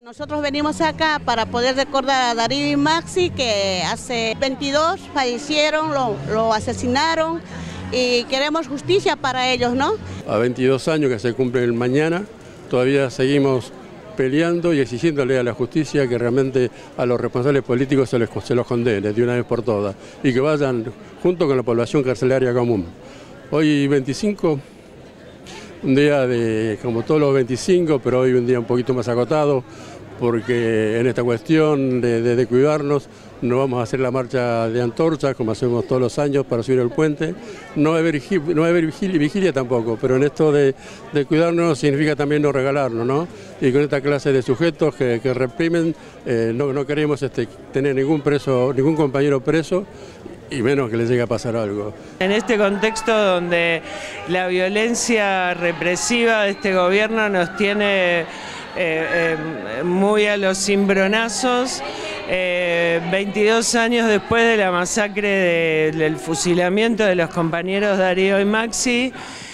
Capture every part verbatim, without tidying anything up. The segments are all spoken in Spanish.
Nosotros venimos acá para poder recordar a Darío y Maxi, que hace veintidós fallecieron, lo, lo asesinaron, y queremos justicia para ellos, ¿no? A veintidós años que se cumplen mañana, todavía seguimos peleando y exigiéndole a la justicia que realmente a los responsables políticos se, les, se los condene de una vez por todas y que vayan junto con la población carcelaria común. Hoy veinticinco, un día de como todos los veinticinco, pero hoy un día un poquito más acotado, porque en esta cuestión de, de, de cuidarnos no vamos a hacer la marcha de antorchas como hacemos todos los años para subir el puente, no va a haber, no va a haber vigilia, vigilia tampoco, pero en esto de, de cuidarnos significa también no regalarnos, ¿no? Y con esta clase de sujetos que, que reprimen, eh, no, no queremos este, tener ningún preso, ningún compañero preso, y menos que les llegue a pasar algo. En este contexto donde la violencia represiva de este gobierno nos tiene eh, eh, muy a los cimbronazos, eh, veintidós años después de la masacre de, del fusilamiento de los compañeros Darío y Maxi,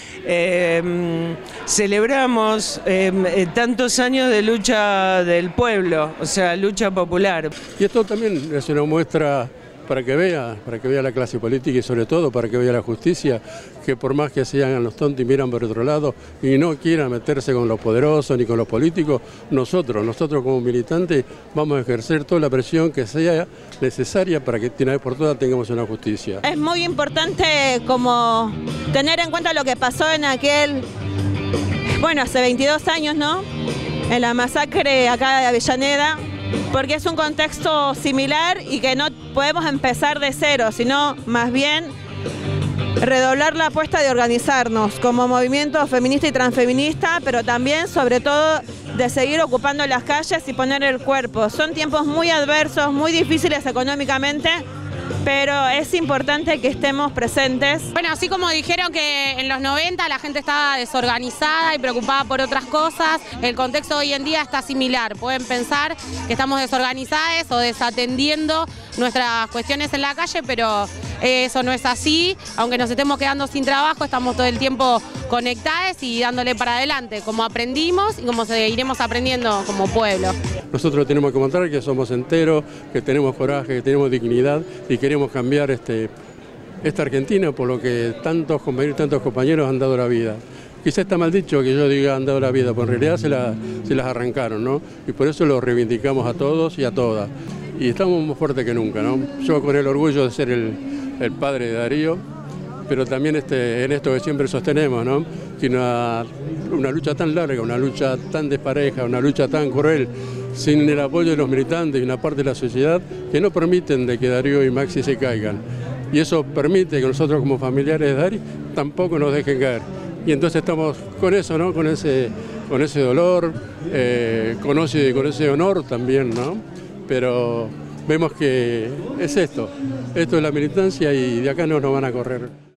Eh, celebramos eh, tantos años de lucha del pueblo, o sea, lucha popular. Y esto también es una muestra para que vea, para que vea la clase política y sobre todo para que vea la justicia, que por más que se hagan los tontos y miran por otro lado y no quieran meterse con los poderosos ni con los políticos, nosotros, nosotros como militantes vamos a ejercer toda la presión que sea necesaria para que de una vez por todas tengamos una justicia. Es muy importante como tener en cuenta lo que pasó en aquel, bueno, hace veintidós años, ¿no? En la masacre acá de Avellaneda, porque es un contexto similar y que no podemos empezar de cero, sino más bien redoblar la apuesta de organizarnos como movimiento feminista y transfeminista, pero también, sobre todo, de seguir ocupando las calles y poner el cuerpo. Son tiempos muy adversos, muy difíciles económicamente, pero es importante que estemos presentes. Bueno, así como dijeron que en los noventa la gente estaba desorganizada y preocupada por otras cosas, el contexto hoy en día está similar. Pueden pensar que estamos desorganizadas o desatendiendo nuestras cuestiones en la calle, pero eso no es así. Aunque nos estemos quedando sin trabajo, estamos todo el tiempo conectadas y dándole para adelante, como aprendimos y como seguiremos aprendiendo como pueblo. Nosotros tenemos que mostrar que somos enteros, que tenemos coraje, que tenemos dignidad y queremos cambiar este, esta Argentina por lo que tantos compañeros, tantos compañeros han dado la vida. Quizá está mal dicho que yo diga han dado la vida, pero en realidad se, la, se las arrancaron, ¿no? Y por eso lo reivindicamos a todos y a todas. Y estamos más fuertes que nunca, ¿no? Yo con el orgullo de ser el, el padre de Darío, pero también este, en esto que siempre sostenemos, ¿no? Que una, una lucha tan larga, una lucha tan despareja, una lucha tan cruel, sin el apoyo de los militantes y una parte de la sociedad, que no permiten de que Darío y Maxi se caigan. Y eso permite que nosotros como familiares de Darío tampoco nos dejen caer. Y entonces estamos con eso, ¿no? Con ese, con ese dolor, eh, con, ese, con ese honor también, ¿no? Pero vemos que es esto, esto es la militancia y de acá no nos van a correr.